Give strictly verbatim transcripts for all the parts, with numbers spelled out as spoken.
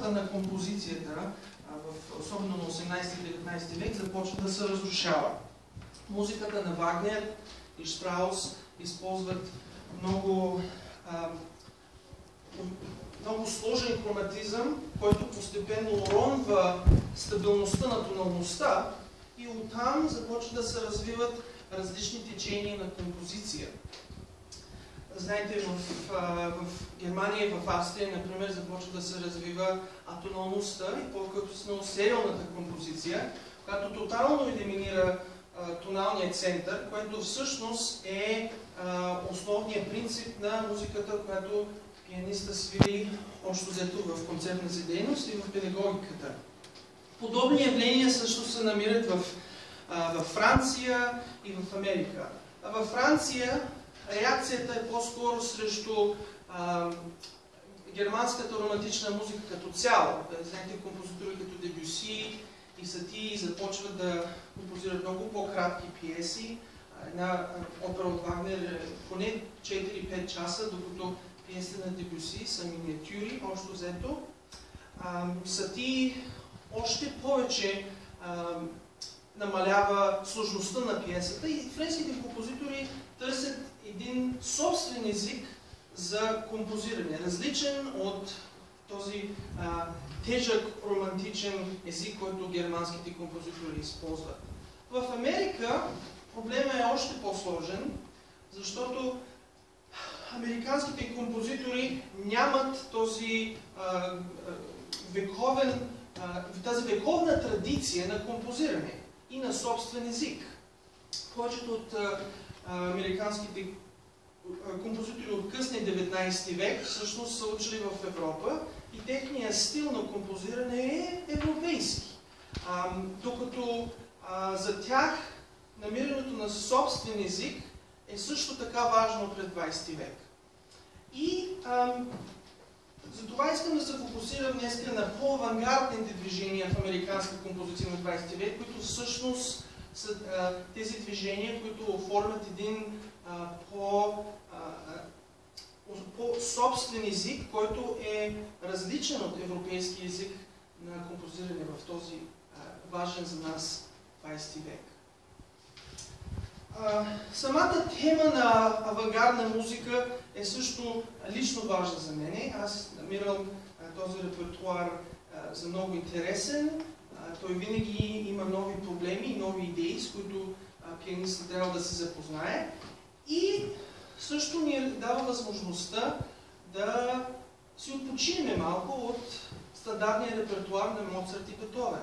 основата на композицията, в, особено на осемнадесети и деветнадесети век, започва да се разрушава. Музиката на Вагнер и Штраус използват много, а, много сложен хроматизъм, който постепенно уронва стабилността на тоналността и оттам започва да се развиват различни течения на композиция. Знаете, в, в Германия и в Австрия, например, започва да се развива атоналността и по-късно сериалната композиция, която тотално елиминира а, тоналния център, което всъщност е а, основният принцип на музиката, която пианиста свири общо взето в концертна си дейност и в педагогиката. Подобни явления също се намират в, а, в Франция и в Америка. А във Франция реакцията е по-скоро срещу а, германската романтична музика като цяло. Знаете, композитори като Дебюси и Сати започват да композират много по-кратки пиеси. Една опера от Вагнер е поне четири-пет часа, докато пиесите на Дебюси са миниатюри, общо взето. А, Сати още повече а, намалява сложността на пиесата и френските композитори търсят един собствен език за композиране, различен от този а, тежък романтичен език, който германските композитори използват. В Америка проблемът е още по-сложен, защото американските композитори нямат този а, вековен, а, тази вековна традиция на композиране и на собствен език. Повечето от а, американските композитори от късния деветнадесети век всъщност са учили в Европа и техният стил на композиране е европейски. А, докато а, за тях намирането на собствен език е също така важно пред двадесети век. И а, затова искам да се фокусирам днес на по-авангардните движения в американска композиция на двадесети век, които всъщност са а, тези движения, които оформят един по-собствен език, който е различен от европейски език на композиране в този а, важен за нас двадесети век. А, самата тема на авангардна музика е също лично важна за мен. Аз намирам а, този репертуар а, за много интересен. А, той винаги има нови проблеми и нови идеи, с които пианистът трябва да се запознае. И също ни дава възможността да си отпочинем малко от стандартния репертуар на Моцарт и Бетовен,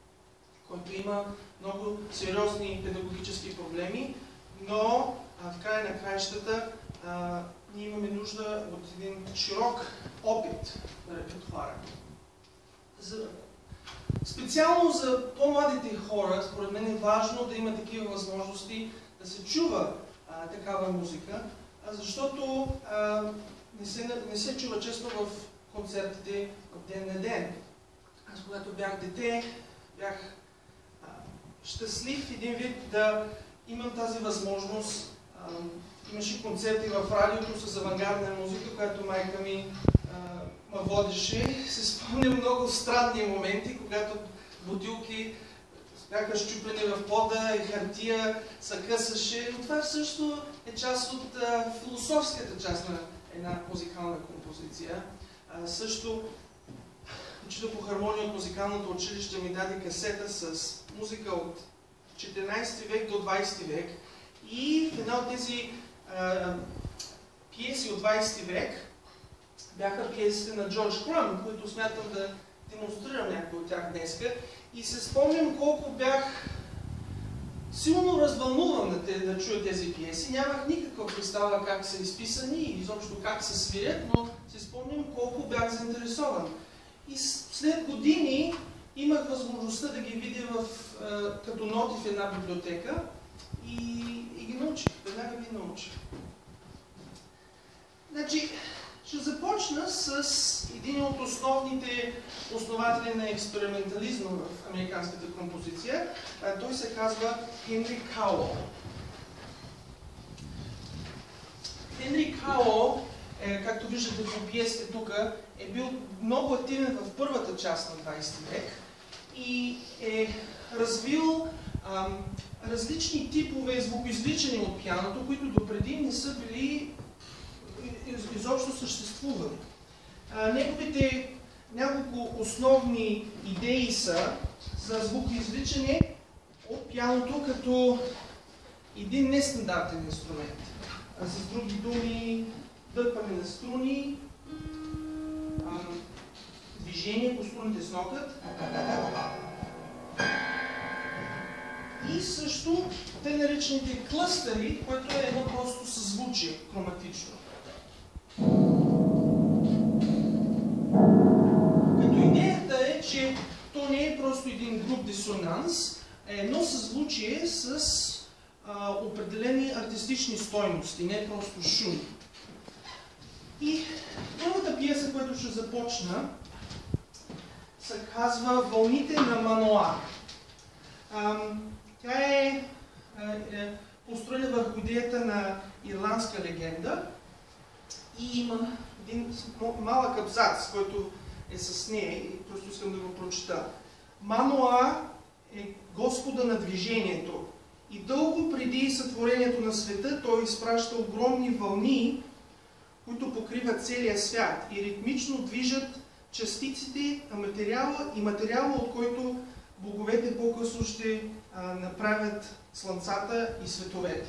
който има много сериозни педагогически проблеми, но а, в края на краищата а, ние имаме нужда от един широк опит на репертуара. За... Специално за по-младите хора, според мен е важно да има такива възможности да се чува а, такава музика, а, защото а, не, се, не се чува често в концертите от ден на ден. Аз когато бях дете, бях а, щастлив един вид да имам тази възможност. А, имаше концерти в радиото с авангардна музика, която майка ми а, ме водеше. Се спомням много странни моменти, когато бутилки бяха щупени в пода и хартия се късаше. Но това също е част от а, философската част на една музикална композиция. А, също учителя по хармония от музикалното училище ми даде касета с музика от четиринадесети век до двадесети век. И в една от тези а, пиеси от двадесети век бяха пиесите на Джордж Кръм, които смятам да демонстрирам някои от тях днеска. И се спомням колко бях силно развълнуван да, те, да чуя тези пиеси. Нямах никаква представа как са изписани и изобщо как се свирят, но се спомням колко бях заинтересован. И след години имах възможността да ги видя в, а, като ноти в една библиотека и, и ги научих. Веднага ги научих. Значи, ще започна с един от основните основатели на експериментализма в американската композиция. А, той се казва Хенри Кауъл. Хенри Кауъл е, както виждате по пиесите тук, е бил много активен в първата част на двайсети век и е развил ам, различни типове звукоизвличания от пианото, които допреди не са били из, изобщо съществували. А, неговите няколко основни идеи са за звукоизвличане от пианото като един нестандартен инструмент. А с други думи, дърпане на струни, а, движение по струните с нокът и също те наречените клъстери, което е едно просто съзвучие, хроматично. Като идеята е, че то не е просто един груп дисонанс, е едно съзвучие с а, определени артистични стойности, не е просто шум. И първата пиеса, която ще започна, се казва "Вълните на Маноа". А, тя е, е построена върху идеята на ирландска легенда и има един малък абзац, който е с нея и просто искам да го прочита. Маноа е Господа на движението и дълго преди сътворението на света той изпраща огромни вълни, които покриват целия свят и ритмично движат частиците материала и материала, от който боговете по-късно ще а, направят слънцата и световете.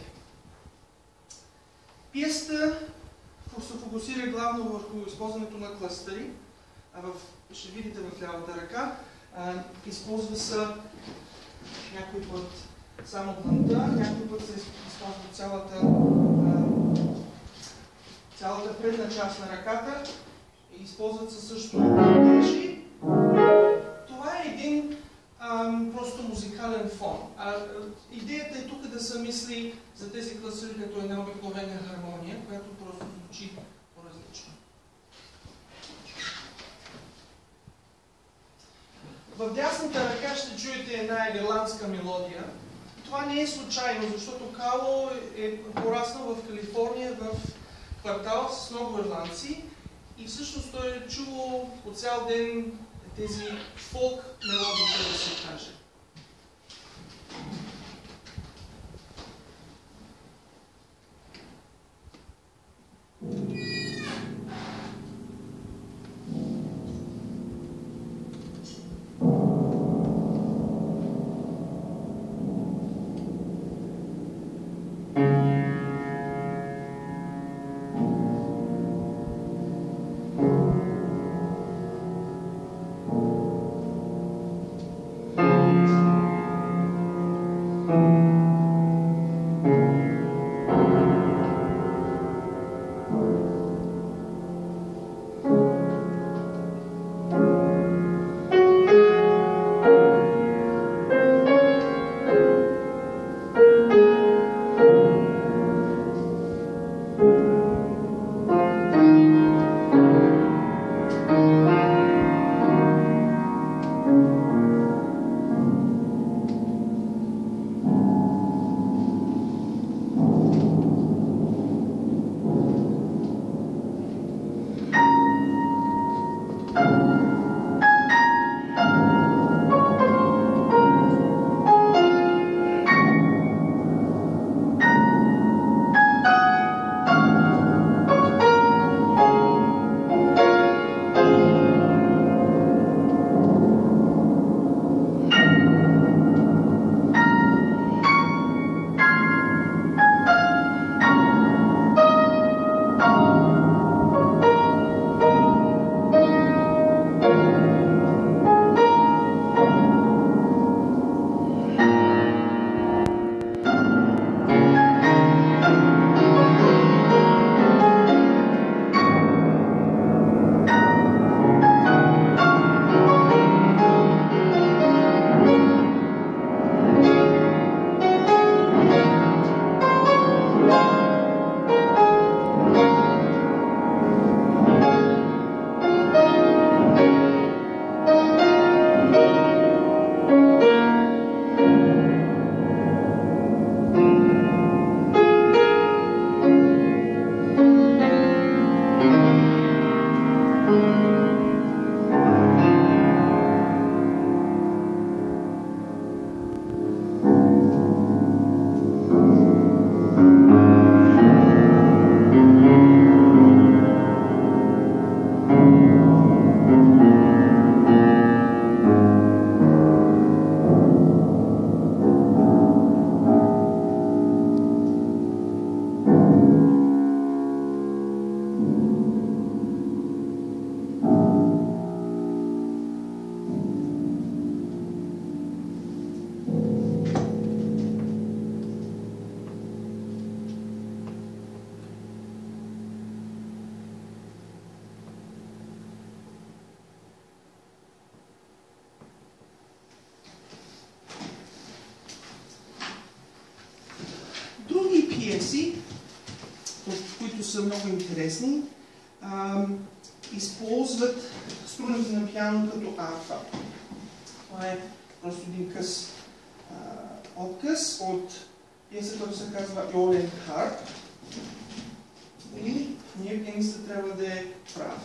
Пиесата се фокусира главно върху използването на клъстери, а в, ще видите в лявата ръка, а, използва се някой път само дланта, някой път се използва цялата, а, цялата предна част на ръката, използват се също ножи. Това е един ам, просто музикален фон. А, идеята е тук да се мисли за тези клъстери като една обикновена хармония, която просто звучи по-различно. В дясната ръка ще чуете една ирландска мелодия. Това не е случайно, защото Кало е пораснал в Калифорния, в квартал с много ирландци и всъщност той е чувал по цял ден тези фолк мелодии, да се каже. пиеси, които са много интересни. А, използват струните на пиано като арфа. Това е просто един къс а, откъс от пиеса, която се казва Йолен Харп. И ние пианистът трябва да е прав.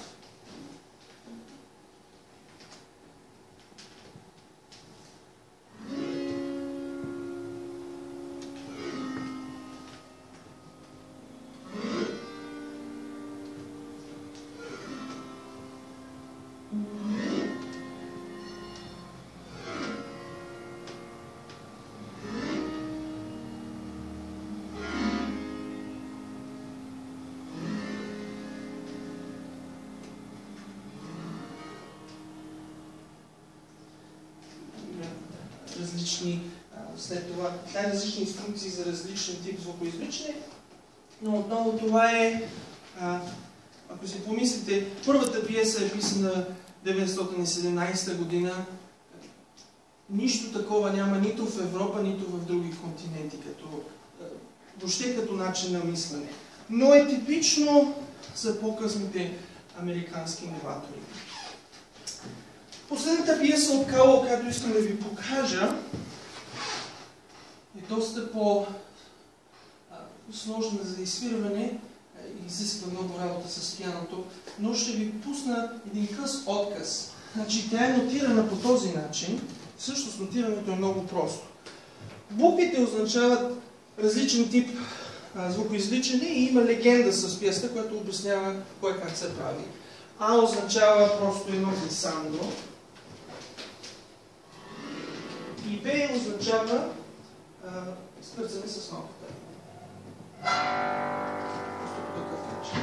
Различни, след това, най-различни инструкции за различен тип звукоизвличане, но отново това е, а, ако си помислите, първата пиеса е писана деветстотин и седемнадесета година, нищо такова няма нито в Европа, нито в други континенти, като, въобще като начин на мислене. Но е типично за по-късните американски новатори. Последната пиеса от Кало, която искам да ви покажа, е доста по-сложна за изсвирване и изисква много работа с пианото, но ще ви пусна един къс отказ. Значи, тя е нотирана по този начин. Всъщност нотирането е много просто. Буквите означават различен тип а, звукоизвличане и има легенда с пиесата, която обяснява кое как се прави. А означава просто едно глисандо. И Б означава скърцане с ногата. Просто по такъв начин.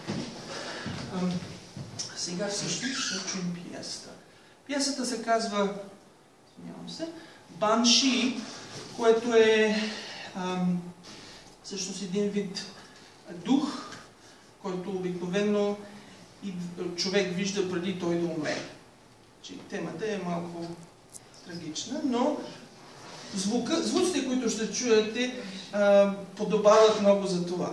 Сега всъщност ще чуем пиесата. Пиесата се казва, извинявам се, Банши, което е ам, всъщност един вид дух, който обикновено и човек вижда преди той да умре. Темата е малко трагична, но звука, звуците, които ще чуете, а, подобават много за това.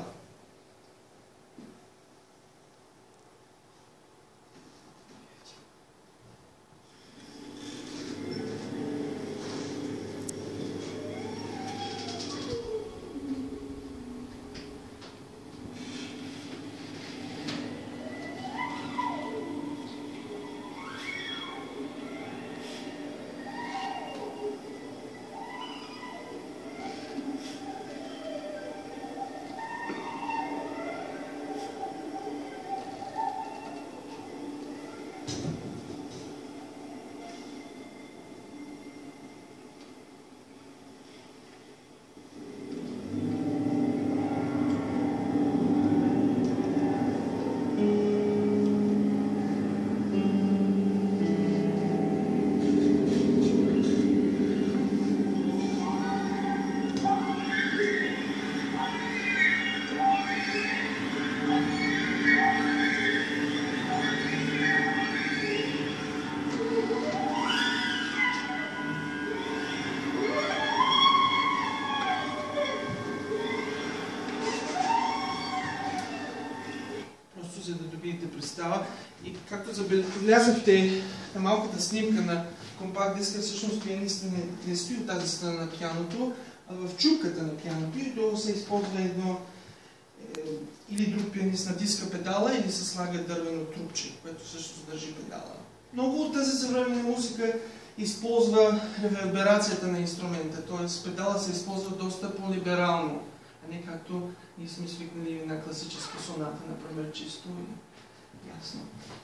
Представа. И както забелязахте на малката снимка на компакт диска, всъщност пианистът не, не стои от тази страна на пианото, а в чупката на пианото и долу се използва едно е, или друг пианист натиска педала или се слага дървено трупче, което всъщност държи педала. Много от тази съвременна музика използва реверберацията на инструмента, т.е. педала се използва доста по-либерално, а не както ние сме свикнали на класическа соната, например, чисто и ясно.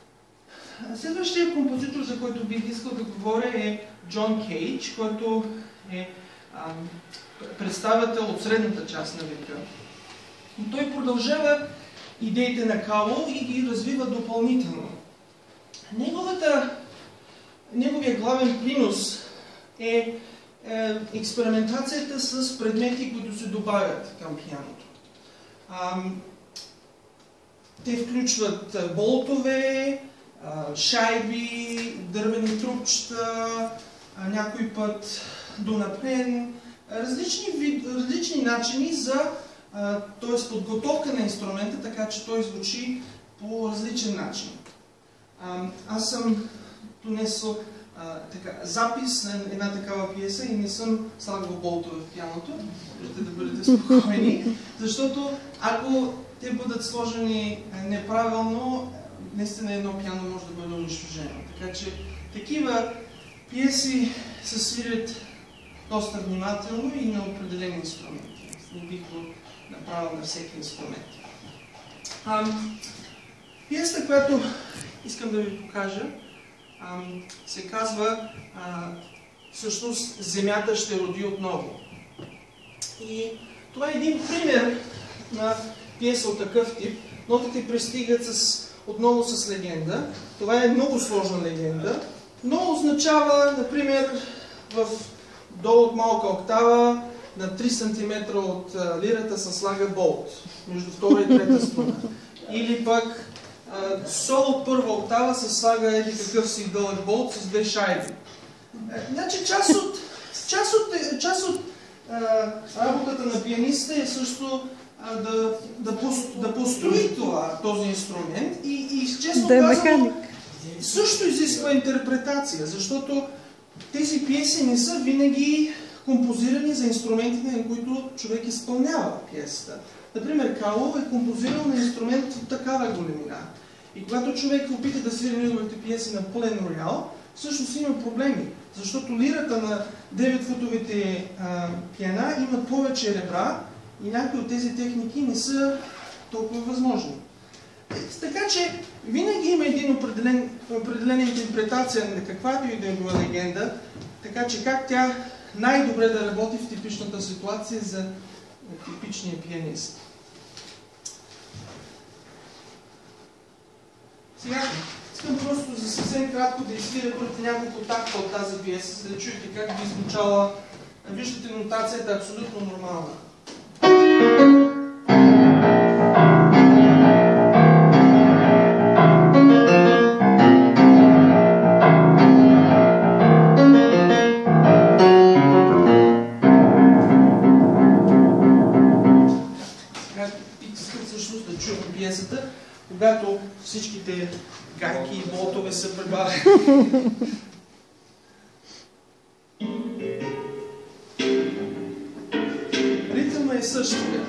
Следващия композитор, за който бих искал да говоря, е Джон Кейдж, който е а, представител от средната част на века. И той продължава идеите на Кало и ги развива допълнително. Неговата, неговия главен принос е, е експериментацията с предмети, които се добавят към пианото. А, Те включват болтове, шайби, дървени трупчета, някой път донапен, различни, вид, различни начини за т.е. подготовка на инструмента, така че той звучи по различен начин. А, аз съм донесъл а, така, запис на една такава пиеса и не съм слагал болтове в пианото, можете да бъдете спокойни, защото ако те бъдат сложени неправилно, наистина едно пиано може да бъде унищожено. Така че такива пиеси се свирят доста внимателно и на определени инструменти. Не бих го направил на всеки инструмент. А, пиесата, която искам да ви покажа, а, се казва а, всъщност Земята ще роди отново. И това е един пример на пиеса от такъв тип. Нотите пристигат с, отново с легенда. Това е много сложна легенда, но означава, например, в долу от малка октава на три сантиметра от а, лирата се слага болт между втора и трета струна. Или пък а, сол от първа октава се слага еди какъв си дълъг болт с две шайби. Е, значи част от, част от, част от а, работата на пианиста е също а, да, да, пос, да построи това, този инструмент и, и честно да казано също изисква интерпретация, защото тези пиеси не са винаги композирани за инструментите, на които човек изпълнява пиесата. Например, Кало е композирал на инструмент от такава големина. И когато човек опита да свири неговите пиеси на пълен роял, всъщност има проблеми. Защото лирата на деветфутовите пиана има повече ребра и някои от тези техники не са толкова възможни. Така че винаги има един определен, определена интерпретация на каквато и да е била легенда, така че как тя най-добре да работи в типичната ситуация за типичния пианист. Сега искам просто за съвсем кратко да изсвиря първите няколко такта от тази пиеса, за да чуете как би звучала. Виждате, нотацията е абсолютно нормална. Пиесата, когато всичките гайки и болтове са прибавени. Ритъмът е същия.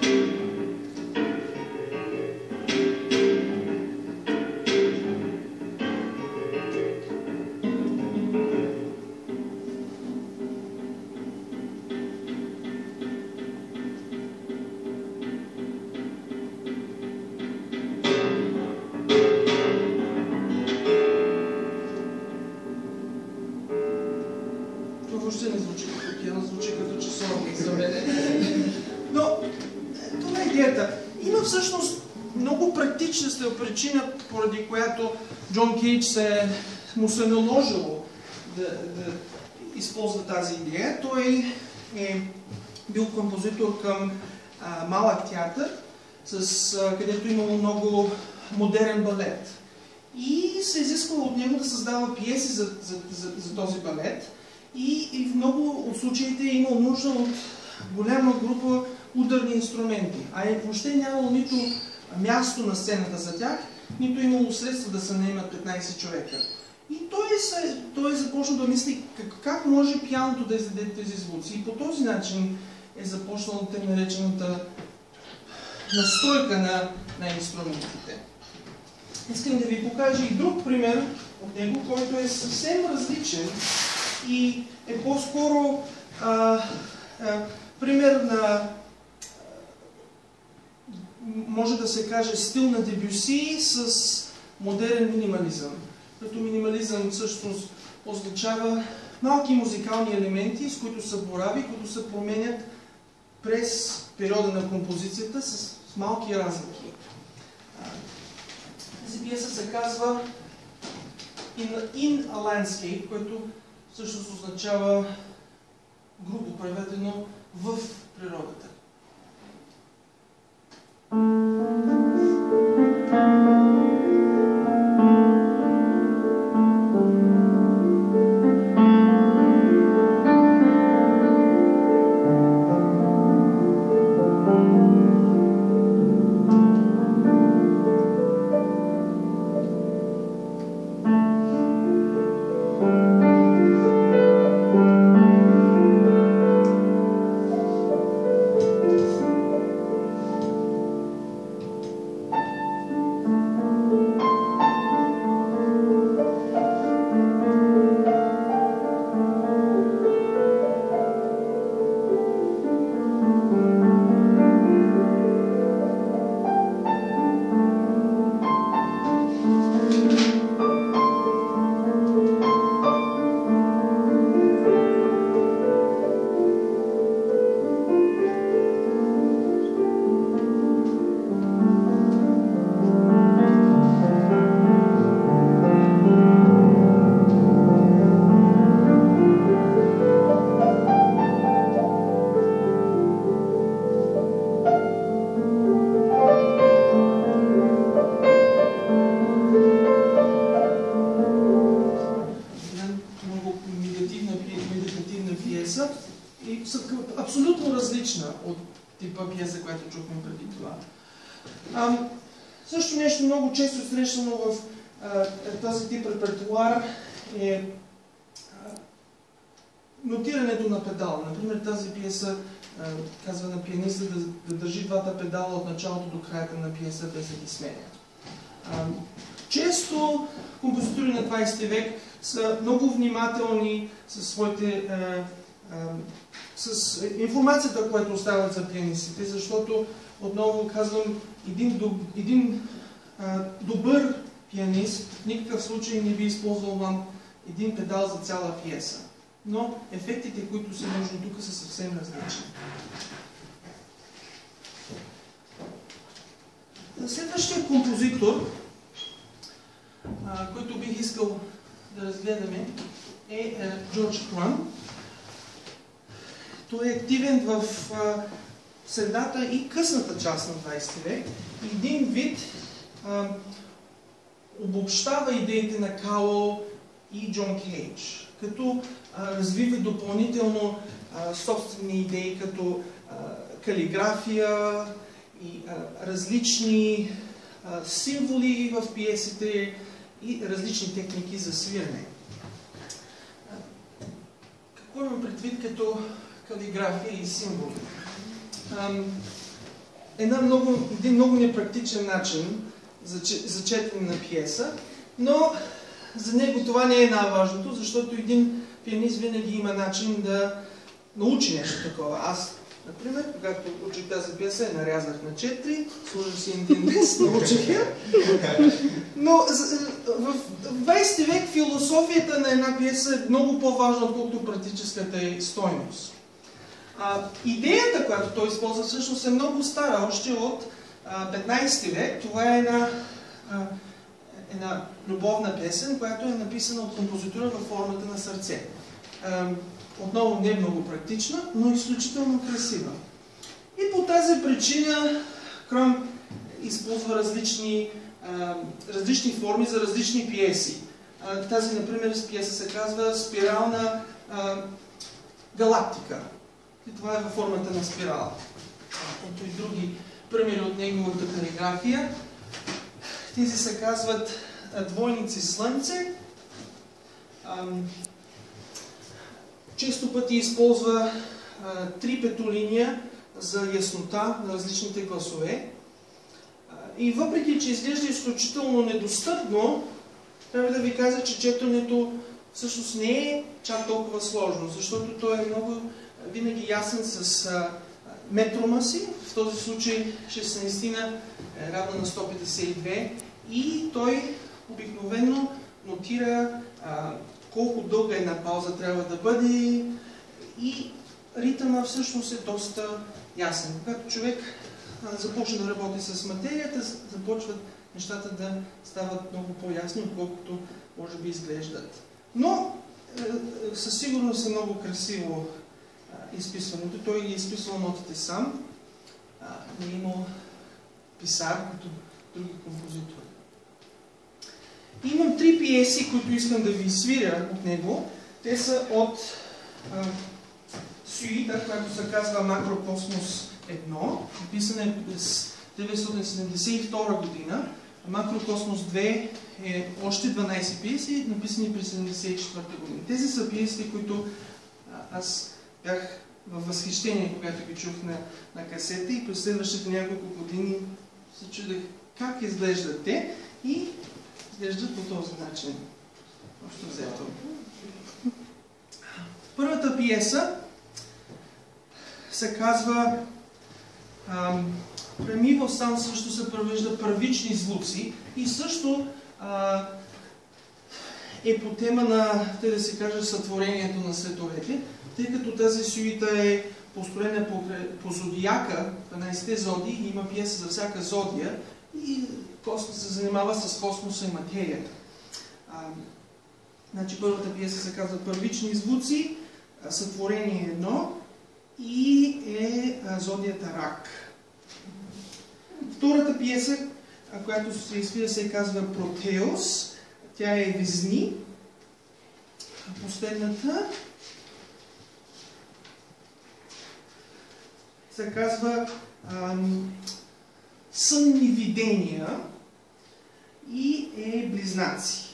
Въобще не звучи като пиано, звучи като часовник за мен. Но това е идеята. Има всъщност много практична причина, поради която Джон Кейдж се, му се наложило да, да използва тази идея. Той е бил композитор към а, малък театър, с, а, където имало много модерен балет. И се изисквало от него да създава пиеси за, за, за, за този балет. И, и в много от случаите е имал нужда от голяма група ударни инструменти. А е въобще нямало нито място на сцената за тях, нито имало средства да се наемат петнайсет човека. И той, се, той е започнал да мисли как, как може пианото да издаде тези звуци. И по този начин е започнал тъй наречената настройка на, на инструментите. Искам да ви покажа и друг пример от него, който е съвсем различен и е по-скоро пример на, може да се каже, стил на Дебюси с модерен минимализъм. Като минимализъм всъщност означава малки музикални елементи, с които се борави, които се променят през периода на композицията с, с малки разлики. Тази пиеса се казва In, in a Landscape, което всъщност означава, грубо преведено, в природата. медитативна, медитативна пиеса и са абсолютно различна от типа пиеса, която чухме преди това. А, също нещо много често срещано в а, този тип репертуар е а, нотирането на педал. Например, тази пиеса а, казва на пианиста да, да държи двата педала от началото до краята на пиеса, без да ги сменя. А, често композитори на двайсети век са много внимателни със своите а, а, с информацията, която оставят за пианистите, защото, отново казвам, един, един а, добър пианист в никакъв случай не би използвал вам един педал за цяла пиеса. Но ефектите, които са нужни тук, са съвсем различни. Следващия композитор, а, който бих искал да разгледаме, е, е Джордж Крън. Той е активен в а, средата и късната част на двайсети век. Един вид а, обобщава идеите на Кауъл и Джон Кейдж, като а, развива допълнително а, собствени идеи, като а, калиграфия и а, различни а, символи в пиесите и различни техники за свирене. А, какво имам предвид като калиграфия и символи? Една много, един много непрактичен начин за, за четене на пиеса, но за него това не е най-важното, защото един пианист винаги има начин да научи нещо такова. Аз, например, когато учих тази пиеса, я нарязах на четири, сложих си един диск, научих я. Но в двайсети век философията на една пиеса е много по-важна, отколкото практическата й стойност. А, идеята, която той използва, всъщност е много стара, още от а, петнайсети век. Това е една, а, една любовна песен, която е написана от композитора във формата на сърце. А, отново не е много практична, но изключително красива. И по тази причина Крън използва различни, а, различни форми за различни пиеси. А, тази, например, пиеса се казва Спирална а, галактика. И това е във формата на спирала. Ето и други примери от неговата калиграфия. Тези се казват двойници слънце. Често пъти използва три петолиния за яснота на различните гласове. И въпреки, че изглежда изключително недостъпно, трябва да ви кажа, че четенето всъщност не е чак толкова сложно, защото той е много винаги ясен с а, метрома си. В този случай шестнайсетина е равна на сто петдесет и две и той обикновено нотира а, колко дълга една пауза трябва да бъде и ритъма всъщност е доста ясен. Когато човек а, започне да работи с материята, започват нещата да стават много по-ясни, отколкото може би изглеждат. Но е, със сигурност е много красиво изписването. Той ги е изписвал нотите сам. А, не е имал писар, като други композитори. И имам три пиеси, които искам да ви свиря от него. Те са от а, сюита, която се казва Макрокосмос едно. Написана е през деветстотин седемдесет и втора година. Макрокосмос две е още дванайсет пиеси, написани през седемдесет и четвърта година. Тези са пиесите, които а, аз бях във възхищение, когато ги чух на, на касета и през следващите няколко години се чудех как изглеждат те и изглеждат по този начин. Общо взето. Първата пиеса се казва Primeval Sound, също се превежда първични звуци и също а, е по тема на, те да се каже, сътворението на световете, тъй като тази сюита е построена по, по зодиака, дванайсетте зодии, и има пиеса за всяка зодия и космос се занимава с космоса и материята. А, значи първата пиеса се казва Първични звуци, сътворение едно и е а, зодията Рак. Втората пиеса, която се изпира, се казва Протеус. Тя е Везни. последната се казва ам, сънни видения и е близнаци.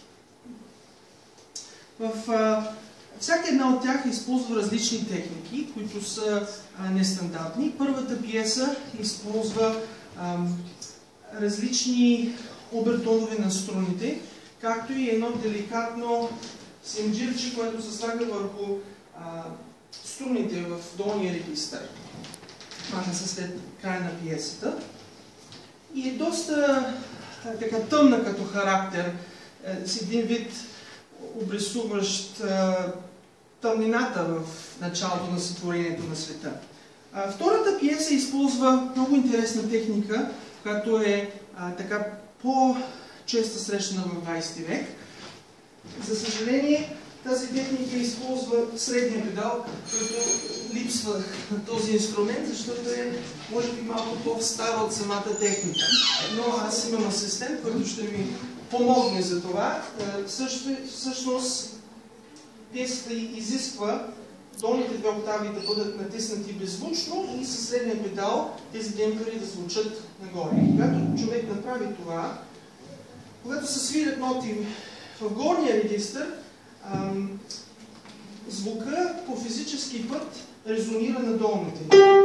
В а, всяка една от тях използва различни техники, които са а, нестандартни. Първата пиеса използва ам, различни обертонове на струните, както и едно деликатно синджирче, което се слага върху а, струните в долния регистър. Маха се след края на пиесата. И е доста а, така тъмна като характер, е, с един вид обрисуващ а, тъмнината в началото на сътворението на света. А, втората пиеса използва много интересна техника, която е а, така по-често срещана в двайсети век. За съжаление, тази техника използва средния педал, който липсва на този инструмент, защото е, може би, малко по-стара от самата техника. Но аз имам асистент, който ще ми помогне за това. Също, всъщност, пиесата изисква долните две октави да бъдат натиснати беззвучно и със средния педал тези демпфери да звучат нагоре. Когато човек направи това, когато се свирят ноти в горния регистър, ам, звука по физически път резонира на долните.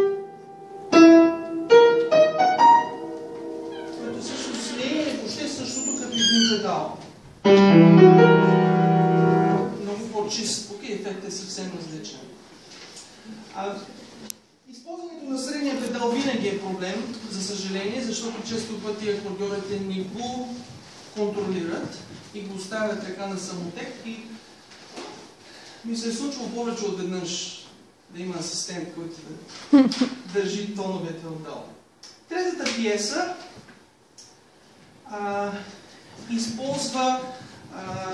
Което всъщност не е въобще същото като един педал. Много по-чист звук и ефектът е съвсем различен. А, използването на средния педал винаги е проблем, за съжаление, защото често пъти акордьорите не го контролират и го оставят ръка на самотек и ми се е случвало повече от веднъж да има асистент, който да държи тоновете отдолу. Третата пиеса а, използва а,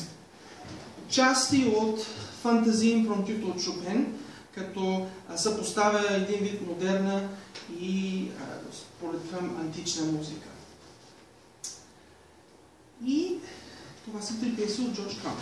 части от Фантазии импромптюто от Шопен, като съпоставя един вид модерна и, според това, антична музика. И това са три пиеси от Джордж Крумп.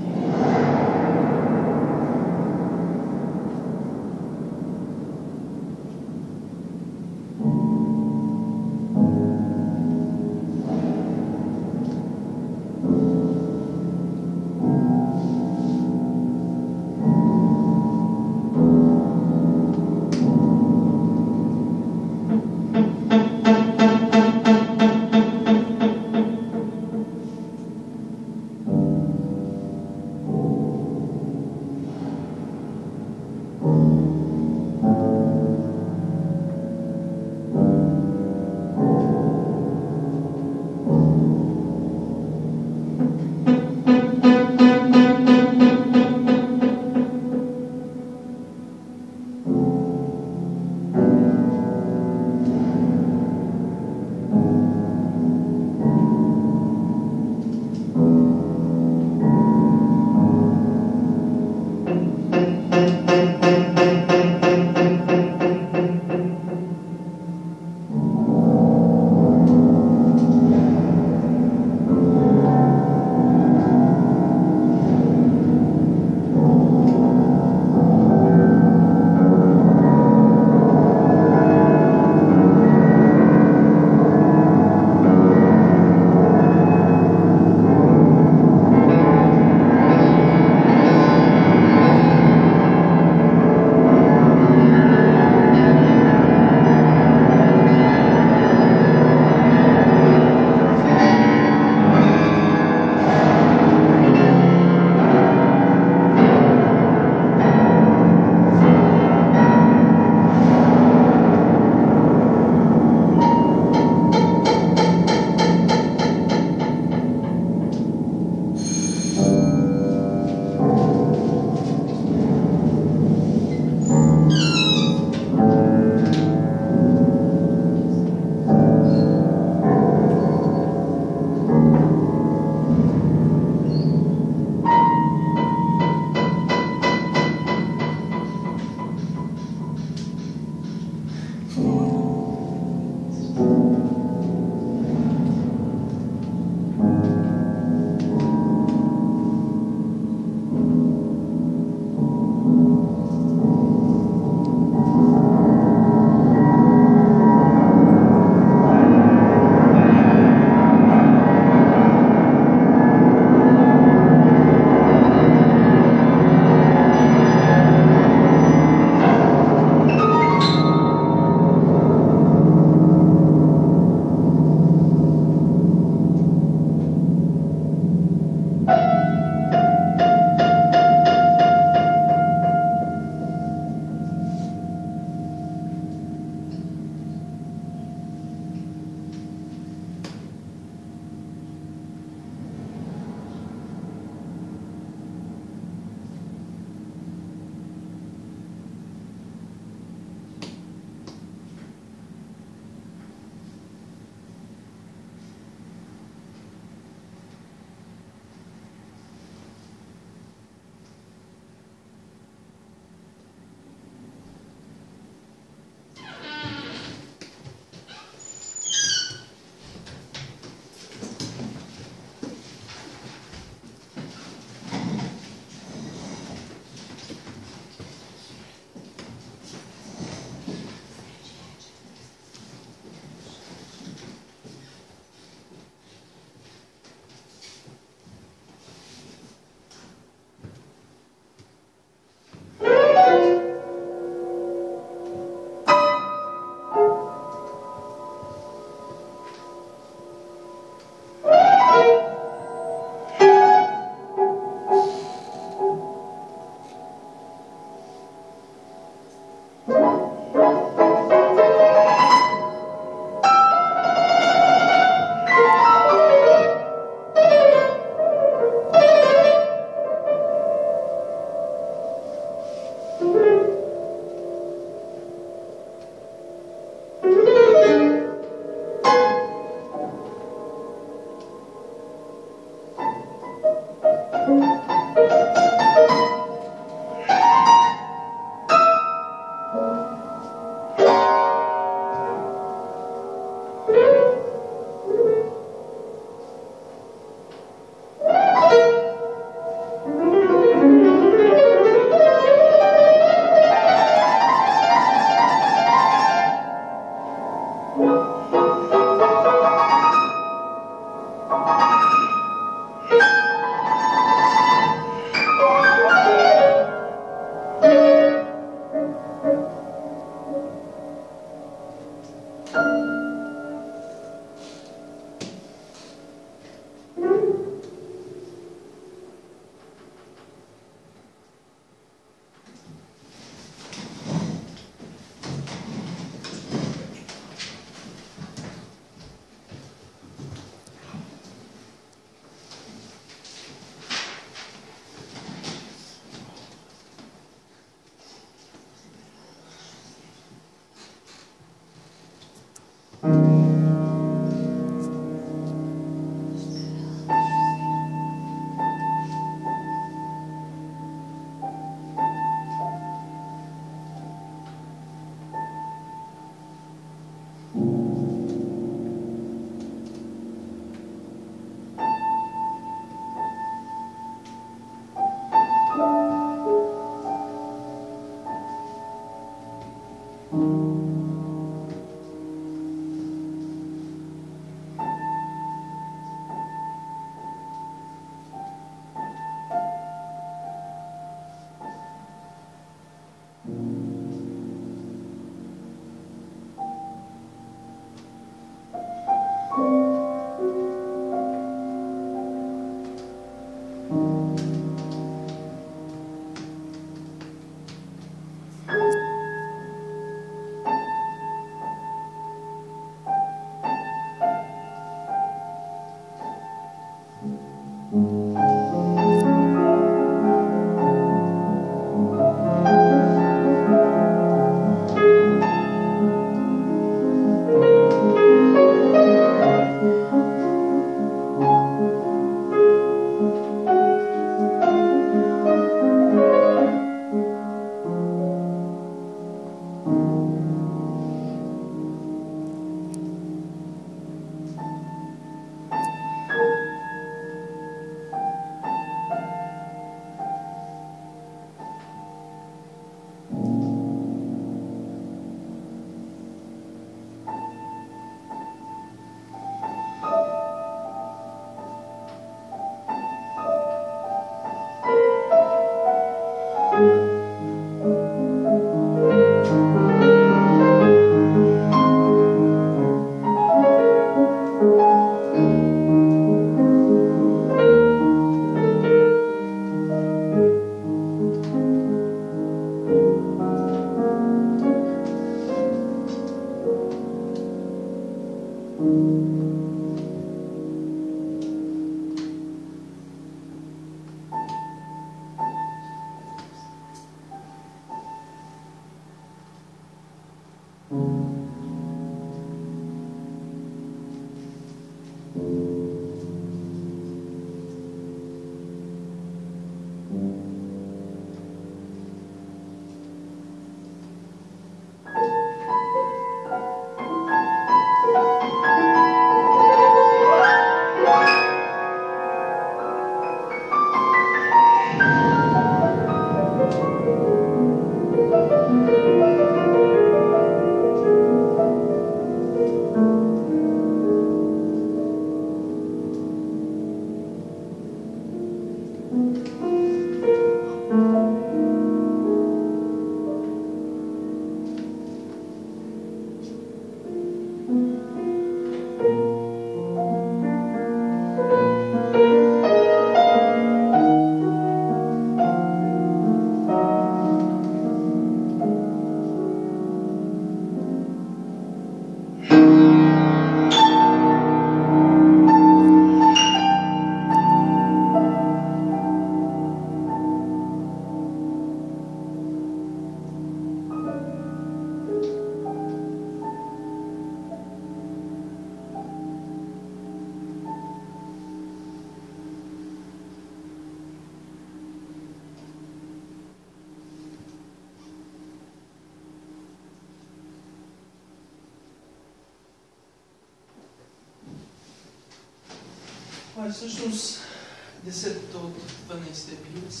Това е всъщност десетата от дванайсетте пиес.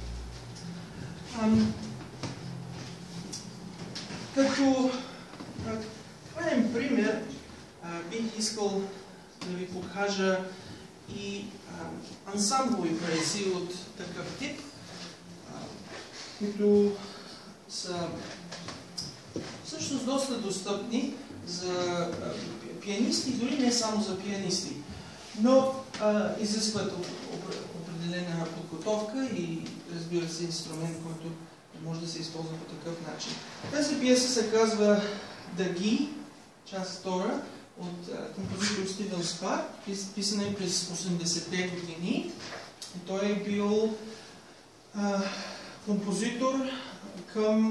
Като хвален пример, а, бих искал да ви покажа и а, ансамблови поезии от такъв тип, а, които са всъщност доста достъпни за а, пианисти, дори не само за пианисти, но а, изискват определена подготовка и, разбира се, инструмент, който може да се използва по такъв начин. Тази пиеса се казва Дъги, част втора, от а, композитор Стивен Спак, писана е през осемдесетте години. И той е бил а, композитор към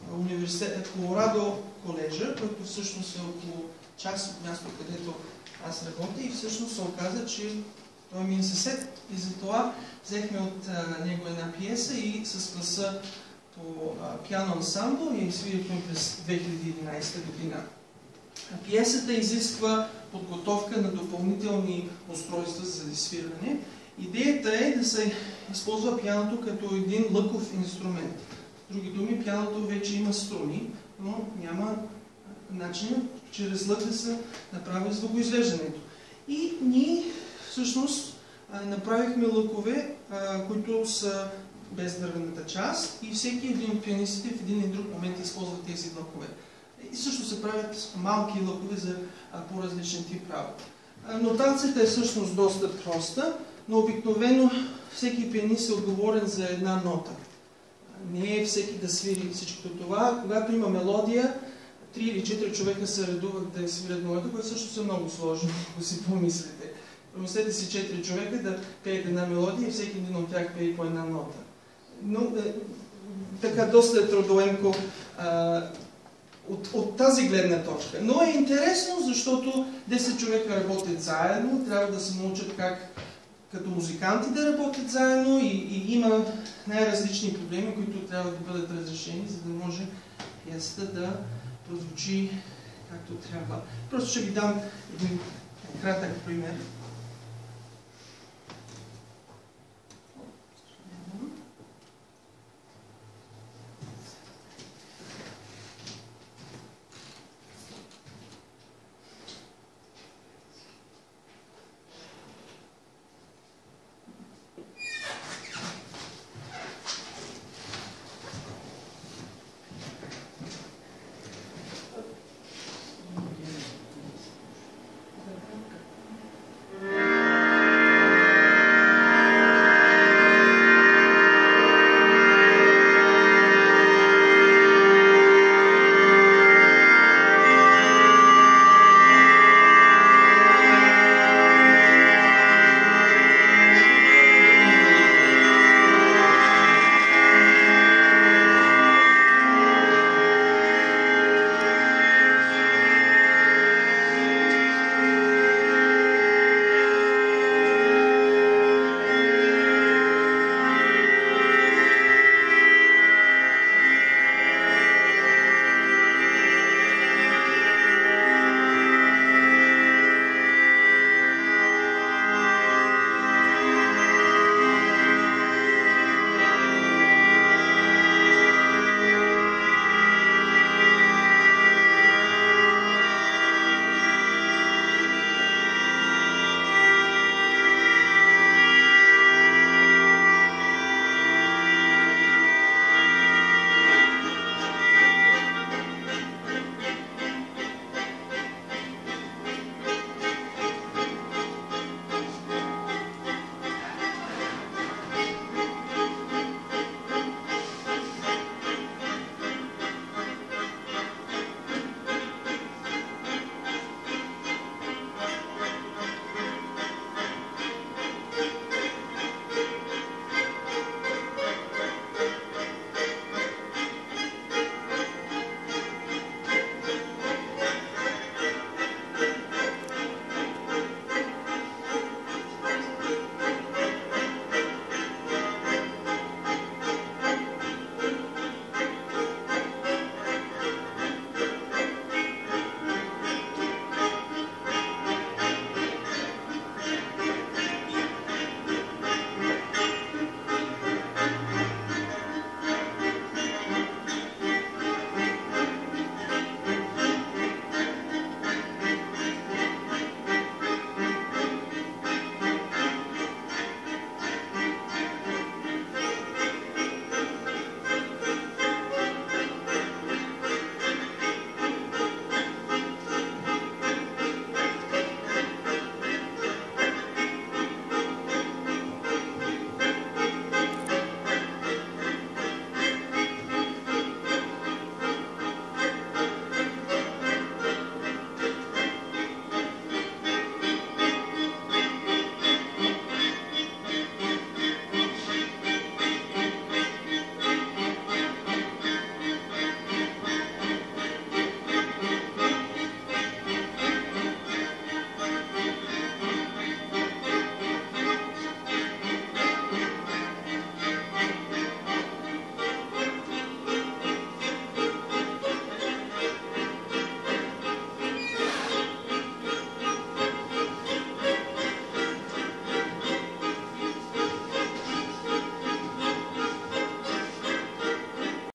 университет, Колорадо колежа, който всъщност е около час от място, където аз работя, и всъщност се оказа, че той ми е съсед, и затова взехме от а, него една пиеса и с класа по пиано ансамбъл и свирихме през две хиляди и единадесета година. Пиесата изисква подготовка на допълнителни устройства за свиране. Идеята е да се използва пианото като един лъков инструмент. С други думи, пианото вече има струни, но няма начин чрез лък да се направи звукоизвеждането. И ние всъщност направихме лъкове, които са без дървената част, и всеки един от пианистите в един или друг момент използва тези лъкове. И също се правят малки лъкове за по-различен тип работа. Нотацията е всъщност доста проста, но обикновено всеки пианист е отговорен за една нота. Не е всеки да свири всичкото това. Когато има мелодия, три или четири човека се редуват да свирят нота, което също е много сложно, ако си помислите. Помислете си четири човека да пеят една мелодия и всеки един от тях пее по една нота. Но е, така доста е трудоемко а, от, от тази гледна точка. Но е интересно, защото десет човека работят заедно, трябва да се научат как като музиканти да работят заедно, и, и има най-различни проблеми, които трябва да бъдат разрешени, за да може пиесата да прозвучи както трябва. Просто ще ви дам един кратък пример.